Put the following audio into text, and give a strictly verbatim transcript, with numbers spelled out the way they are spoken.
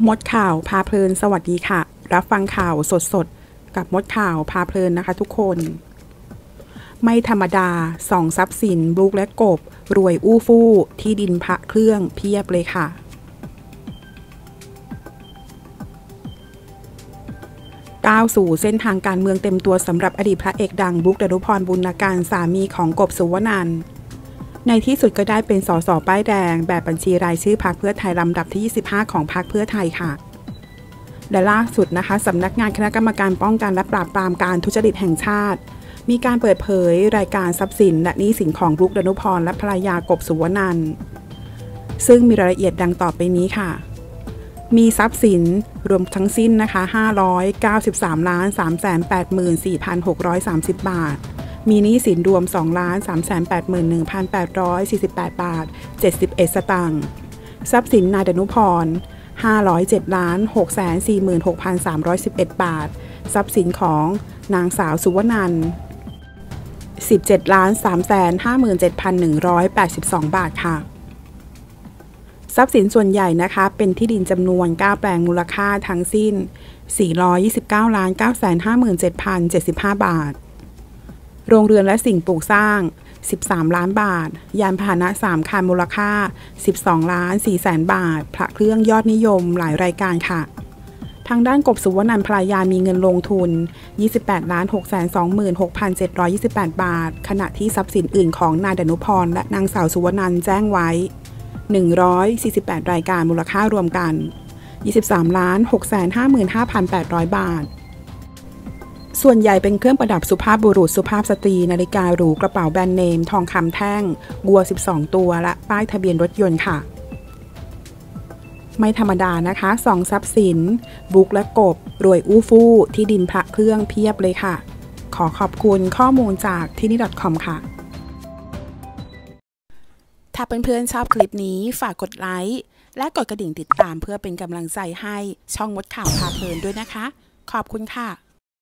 มดข่าวพาเพลินสวัสดีค่ะรับฟังข่าวสดๆกับมดข่าวพาเพลินนะคะทุกคนไม่ธรรมดาส่องทรัพย์สินบลูกและกบรวยอู้ฟู่ที่ดินพระเครื่องเพียบเลยค่ะก้าวสู่เส้นทางการเมืองเต็มตัวสำหรับอดีตพระเอกดังบลูก ดนุพร บุญการสามีของกบสุวนันท์ในที่สุดก็ได้เป็นสสป้ายแดงแบบบัญชีรายชื่อพรรคเพื่อไทยลำดับที่ยี่สิบห้าของพรรคเพื่อไทยค่ะและล่าสุดนะคะสำนักงานคณะกรรมการป้องกันและปราบปรามการทุจริตแห่งชาติมีการเปิดเผยรายการทรัพย์สินและหนี้สินของบลูก ดนุพรและภรรยากบสุวนันท์ซึ่งมีรายละเอียดดังต่อไปนี้ค่ะมีทรัพย์สินรวมทั้งสิ้นนะคะห้าร้อยเก้าสิบสามล้าน สามแสนแปดหมื่นสี่พันหกร้อยสามสิบ บาทมีหนี้สินรวม สองล้านสามแสนแปดหมื่นหนึ่งพันแปดร้อยสี่สิบแปด บาทเจ็ดสิบเอ็ดสตางค์ทรัพย์สินนายดนุพรห้าร้อยเจ็ดล้านหกแสนสี่หมื่นหกพันสามร้อยสิบเอ็ด บาททรัพย์สินของนางสาวสุวนันท์สิบเจ็ดล้านสามแสนห้าหมื่นเจ็ดพันหนึ่งร้อยแปดสิบสอง บาทค่ะทรัพย์สินส่วนใหญ่นะคะเป็นที่ดินจำนวนเก้าแปลงมูลค่าทั้งสิ้นสี่ร้อยยี่สิบเก้าล้านเก้าแสนห้าหมื่นเจ็ดพันเจ็ดสิบห้า บาทโรงเรือนและสิ่งปลูกสร้างสิบสามล้านบาทยานพาหนะสามคันมูลค่าสิบสองล้านสี่แสนบาทพระเครื่องยอดนิยมหลายรายการค่ะทางด้านกบสุวนันท์ภรรยามีเงินลงทุนยี่สิบแปดล้านหกแสนสองหมื่นหกพันเจ็ดร้อยยี่สิบแปด บาทขณะที่ทรัพย์สินอื่นของนายดนุพรและนางสาวสุวนันท์แจ้งไว้หนึ่งร้อยสี่สิบแปดรายการมูลค่ารวมกันยี่สิบสามล้านหกแสนห้าหมื่นห้าพันแปดร้อย บาทส่วนใหญ่เป็นเครื่องประดับสุภาพบุรุษสุภาพสตรีนาฬิกาหรูกระเป๋าแบรนด์เนมทองคำแท่งวัวสิบสองตัวและป้ายทะเบียนรถยนต์ค่ะไม่ธรรมดานะคะสองทรัพย์สินบลูกและกบรวยอู้ฟู่ที่ดินพระเครื่องเพียบเลยค่ะขอขอบคุณข้อมูลจากที่นี่ .com ค่ะถ้าเพื่อนๆชอบคลิปนี้ฝากกดไลค์และกดกระดิ่งติดตามเพื่อเป็นกำลังใจให้ช่องมดข่าวพาเพลินด้วยนะคะขอบคุณค่ะ